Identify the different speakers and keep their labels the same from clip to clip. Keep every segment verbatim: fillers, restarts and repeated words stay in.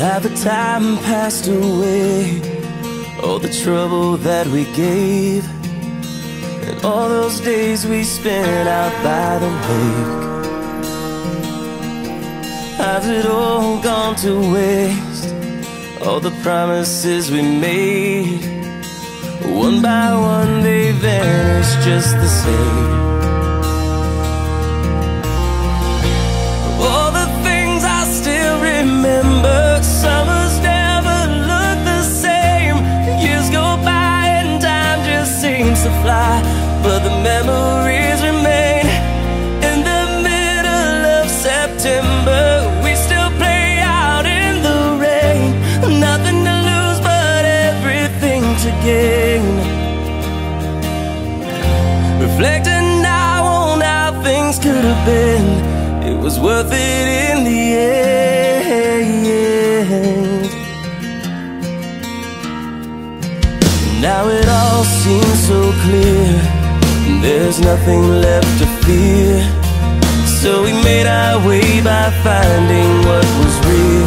Speaker 1: Have the time passed away, all the trouble that we gave, and all those days we spent out by the lake? Has it all gone to waste? All the promises we made, one by one they vanish just the same. All the things I still remember, summers never look the same. Years go by and time just seems to fly, but the memories remain. In the middle of September, we still play out in the rain. Nothing to lose but everything to gain. Reflecting now on how things could have been, it was worth it in the end. Now it all seems so clear, there's nothing left to fear. So we made our way by finding what was real.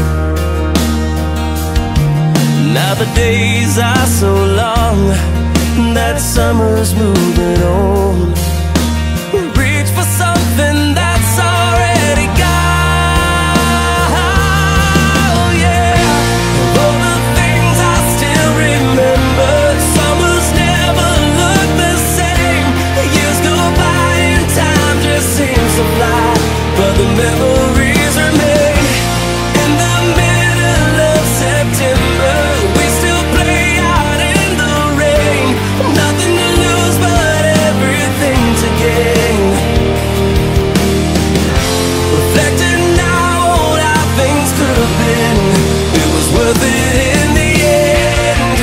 Speaker 1: Now the days are so long, that summer's moving on. Reach for something that's already gone, yeah. All the things I still remember, summers never look the same. Years go by and time just seems to fly, but the memories remain. In the middle of September, we still play out in the rain. Nothing to lose but everything to gain. Reflecting now on how things could have been, it was worth it in the end.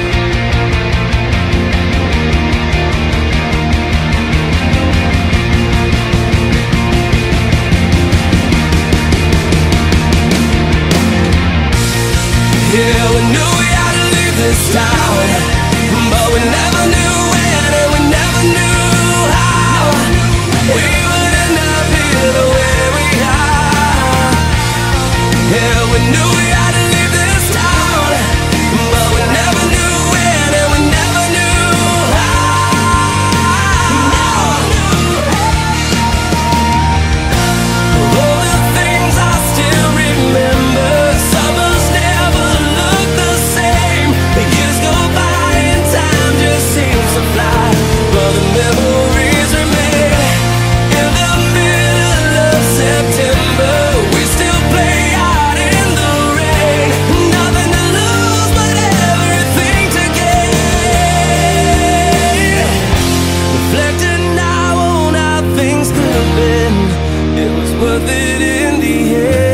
Speaker 1: Yeah, we knew we had to leave this town, but we never knew when and we never knew how we would end up here the way we are. Yeah, we knew we had to leave this town, but we never knew when and we never knew how. All the things I still remember, summers never look the same. Years go by and time just seems to fly, but the memories remain. In the middle of September, we still play out in the rain. Nothing to lose but everything to gain. Reflecting now on how things could have been, it was worth it in the end.